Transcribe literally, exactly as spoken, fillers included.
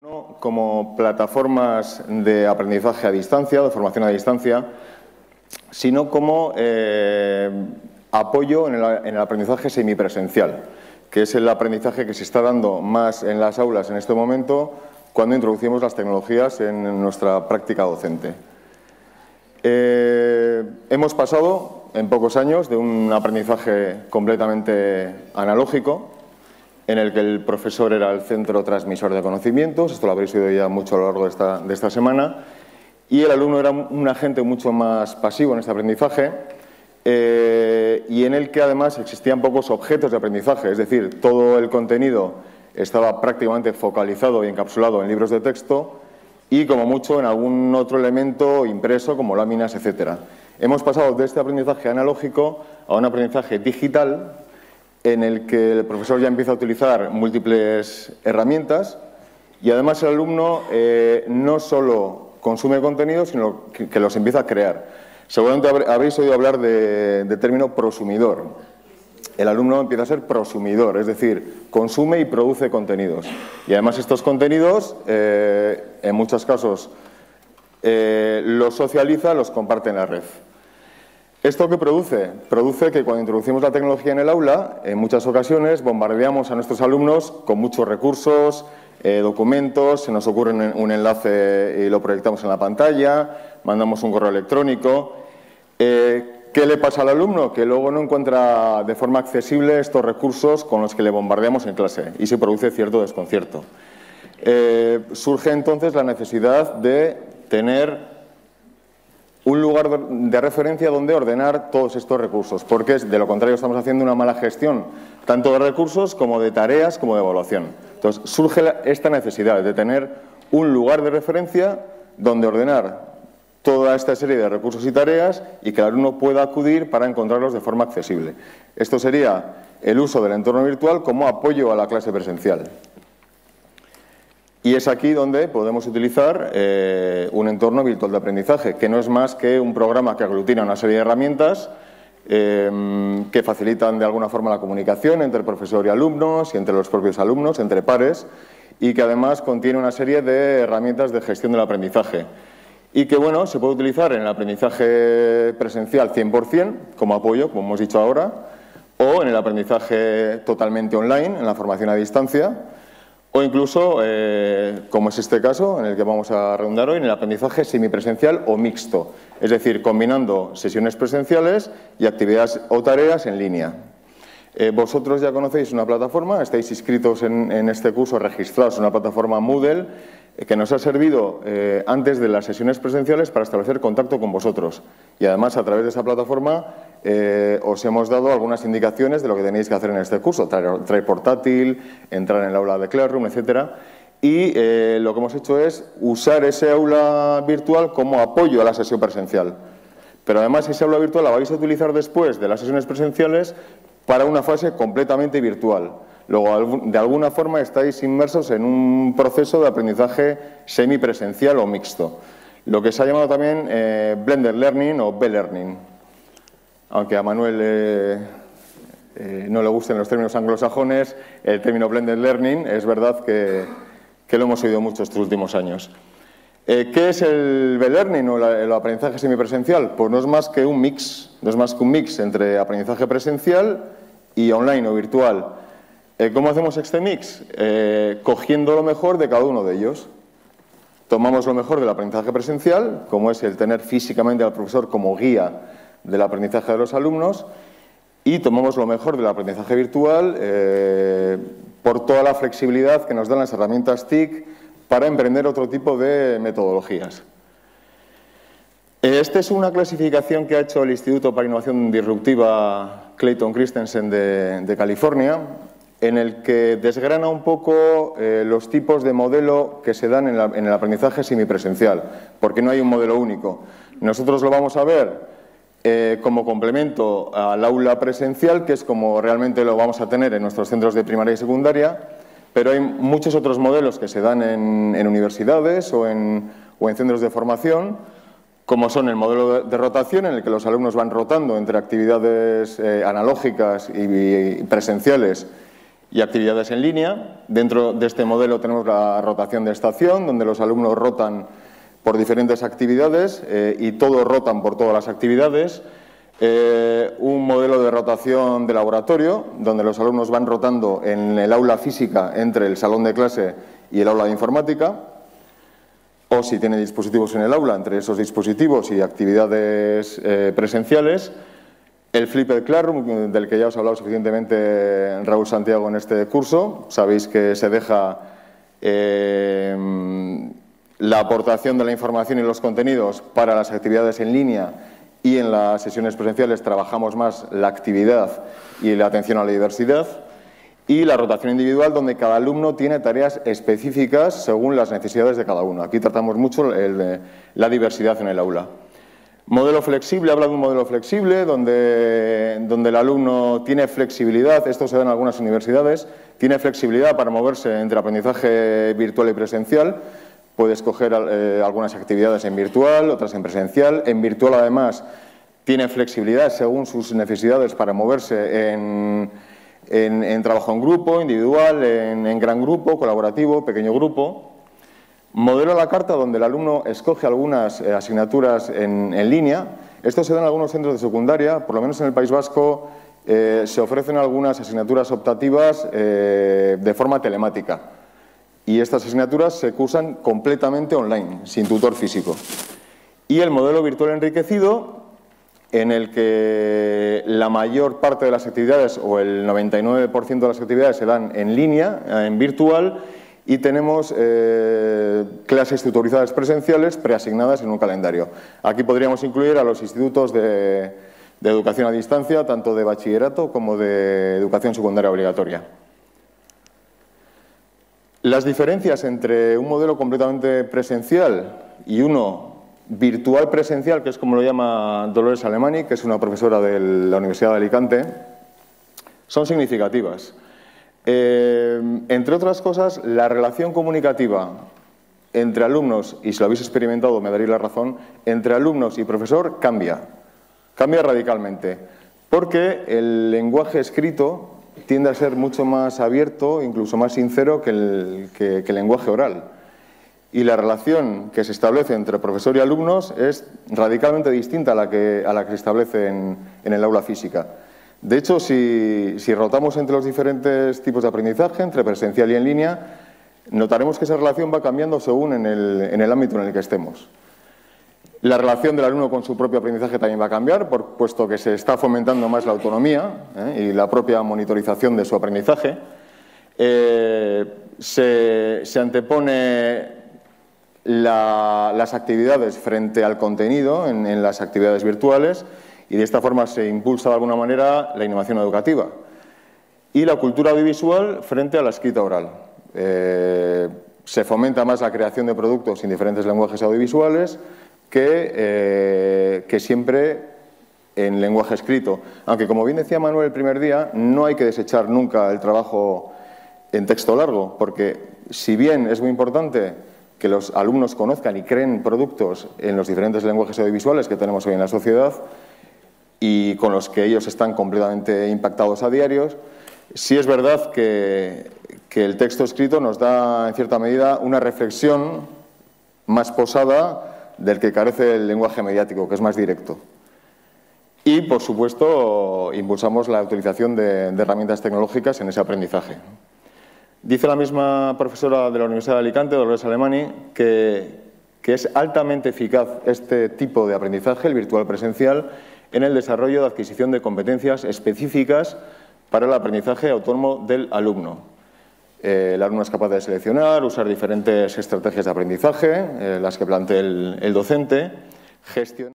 No como plataformas de aprendizaje a distancia, de formación a distancia, sino como eh, apoyo en el, en el aprendizaje semipresencial, que es el aprendizaje que se está dando más en las aulas en este momento cuando introducimos las tecnologías en nuestra práctica docente. Eh, hemos pasado en pocos años de un aprendizaje completamente analógico, en el que el profesor era el centro transmisor de conocimientos, esto lo habréis oído ya mucho a lo largo de esta, de esta semana, y el alumno era un agente mucho más pasivo en este aprendizaje, eh, y en el que además existían pocos objetos de aprendizaje, es decir, todo el contenido estaba prácticamente focalizado y encapsulado en libros de texto y como mucho en algún otro elemento impreso como láminas, etcétera. Hemos pasado de este aprendizaje analógico a un aprendizaje digital, en el que el profesor ya empieza a utilizar múltiples herramientas y además el alumno eh, no solo consume contenidos, sino que, que los empieza a crear. Seguramente habréis oído hablar de, de término prosumidor. El alumno empieza a ser prosumidor, es decir, consume y produce contenidos. Y además estos contenidos, eh, en muchos casos, eh, los socializa, los comparte en la red. ¿Esto qué produce? Produce que cuando introducimos la tecnología en el aula, en muchas ocasiones bombardeamos a nuestros alumnos con muchos recursos, eh, documentos, se nos ocurre un enlace y lo proyectamos en la pantalla, mandamos un correo electrónico. Eh, ¿Qué le pasa al alumno? Que luego no encuentra de forma accesible estos recursos con los que le bombardeamos en clase y se produce cierto desconcierto. Eh, surge entonces la necesidad de tener un lugar de referencia donde ordenar todos estos recursos, porque de lo contrario estamos haciendo una mala gestión tanto de recursos como de tareas como de evaluación. Entonces surge esta necesidad de tener un lugar de referencia donde ordenar toda esta serie de recursos y tareas y que el alumno pueda acudir para encontrarlos de forma accesible. Esto sería el uso del entorno virtual como apoyo a la clase presencial. Y es aquí donde podemos utilizar eh, un entorno virtual de aprendizaje, que no es más que un programa que aglutina una serie de herramientas eh, que facilitan de alguna forma la comunicación entre profesor y alumnos y entre los propios alumnos, entre pares, y que además contiene una serie de herramientas de gestión del aprendizaje. Y que, bueno, se puede utilizar en el aprendizaje presencial cien por cien, como apoyo, como hemos dicho ahora, o en el aprendizaje totalmente online, en la formación a distancia, o incluso, eh, como es este caso, en el que vamos a redundar hoy, en el aprendizaje semipresencial o mixto, es decir, combinando sesiones presenciales y actividades o tareas en línea. Eh, vosotros ya conocéis una plataforma, estáis inscritos en, en este curso, registrados en una plataforma Moodle, eh, que nos ha servido eh, antes de las sesiones presenciales para establecer contacto con vosotros. Y además, a través de esa plataforma, eh, os hemos dado algunas indicaciones de lo que tenéis que hacer en este curso, traer, traer portátil, entrar en el aula de Classroom, etcétera. Y eh, lo que hemos hecho es usar ese aula virtual como apoyo a la sesión presencial. Pero además, ese aula virtual la vais a utilizar después de las sesiones presenciales para una fase completamente virtual. Luego, de alguna forma, estáis inmersos en un proceso de aprendizaje semipresencial o mixto. Lo que se ha llamado también eh, Blended Learning o B-Learning. Aunque a Manuel eh, eh, no le gusten los términos anglosajones, el término Blended Learning es verdad que, que lo hemos oído mucho estos últimos años. Eh, ¿Qué es el B-Learning o la, el aprendizaje semipresencial? Pues no es más que un mix, no es más que un mix entre aprendizaje presencial y online o virtual. Eh, ¿Cómo hacemos este mix? Eh, cogiendo lo mejor de cada uno de ellos. Tomamos lo mejor del aprendizaje presencial, como es el tener físicamente al profesor como guía del aprendizaje de los alumnos, y tomamos lo mejor del aprendizaje virtual eh, por toda la flexibilidad que nos dan las herramientas T I C para emprender otro tipo de metodologías. Esta es una clasificación que ha hecho el Instituto para Innovación Disruptiva Clayton Christensen de, de California, en el que desgrana un poco eh, los tipos de modelo que se dan en, la, en el aprendizaje semipresencial, porque no hay un modelo único. Nosotros lo vamos a ver eh, como complemento al aula presencial, que es como realmente lo vamos a tener en nuestros centros de primaria y secundaria, pero hay muchos otros modelos que se dan en, en universidades o en, o en centros de formación, como son el modelo de, de rotación, en el que los alumnos van rotando entre actividades eh, analógicas y, y presenciales y actividades en línea. Dentro de este modelo tenemos la rotación de estación, donde los alumnos rotan por diferentes actividades eh, y todos rotan por todas las actividades. Eh, un modelo de rotación de laboratorio, donde los alumnos van rotando en el aula física entre el salón de clase y el aula de informática, o si tiene dispositivos en el aula, entre esos dispositivos y actividades eh, presenciales. El Flipped Classroom, del que ya os ha hablado suficientemente Raúl Santiago en este curso. Sabéis que se deja eh, la aportación de la información y los contenidos para las actividades en línea, y en las sesiones presenciales trabajamos más la actividad y la atención a la diversidad. Y la rotación individual, donde cada alumno tiene tareas específicas según las necesidades de cada uno. Aquí tratamos mucho el, la diversidad en el aula. Modelo flexible, habla de un modelo flexible donde, donde el alumno tiene flexibilidad, esto se da en algunas universidades, tiene flexibilidad para moverse entre aprendizaje virtual y presencial. Puede escoger eh, algunas actividades en virtual, otras en presencial. En virtual, además, tiene flexibilidad según sus necesidades para moverse en, en, en trabajo en grupo, individual, en, en gran grupo, colaborativo, pequeño grupo. Modelo a la carta, donde el alumno escoge algunas eh, asignaturas en, en línea. Esto se da en algunos centros de secundaria, por lo menos en el País Vasco eh, se ofrecen algunas asignaturas optativas eh, de forma telemática. Y estas asignaturas se cursan completamente online, sin tutor físico. Y el modelo virtual enriquecido, en el que la mayor parte de las actividades, o el noventa y nueve por ciento de las actividades, se dan en línea, en virtual, y tenemos eh, clases tutorizadas presenciales preasignadas en un calendario. Aquí podríamos incluir a los institutos de, de educación a distancia, tanto de bachillerato como de educación secundaria obligatoria. Las diferencias entre un modelo completamente presencial y uno virtual presencial, que es como lo llama Dolores Alemany, que es una profesora de la Universidad de Alicante, son significativas. Eh, entre otras cosas, la relación comunicativa entre alumnos, y si lo habéis experimentado me daréis la razón, entre alumnos y profesor cambia, cambia radicalmente, porque el lenguaje escrito tiende a ser mucho más abierto, incluso más sincero que el, que, que el lenguaje oral. Y la relación que se establece entre profesor y alumnos es radicalmente distinta a la que, a la que se establece en, en el aula física. De hecho, si, si rotamos entre los diferentes tipos de aprendizaje, entre presencial y en línea, notaremos que esa relación va cambiando según en el, en el ámbito en el que estemos. La relación del alumno con su propio aprendizaje también va a cambiar, por, puesto que se está fomentando más la autonomía ¿eh? y la propia monitorización de su aprendizaje. Eh, se, se antepone la, las actividades frente al contenido en, en las actividades virtuales, y de esta forma se impulsa de alguna manera la innovación educativa. Y la cultura audiovisual frente a la escrita oral. Eh, se fomenta más la creación de productos en diferentes lenguajes audiovisuales que, eh, que siempre en lenguaje escrito. Aunque, como bien decía Manuel el primer día, no hay que desechar nunca el trabajo en texto largo, porque si bien es muy importante que los alumnos conozcan y creen productos en los diferentes lenguajes audiovisuales que tenemos hoy en la sociedad y con los que ellos están completamente impactados a diarios, sí es verdad que, que el texto escrito nos da, en cierta medida, una reflexión más posada del que carece el lenguaje mediático, que es más directo. Y, por supuesto, impulsamos la utilización de, de herramientas tecnológicas en ese aprendizaje. Dice la misma profesora de la Universidad de Alicante, Dolores Alemany, que, que es altamente eficaz este tipo de aprendizaje, el virtual presencial, en el desarrollo de adquisición de competencias específicas para el aprendizaje autónomo del alumno. Eh, el alumno es capaz de seleccionar, usar diferentes estrategias de aprendizaje, eh, las que plantea el, el docente, gestionar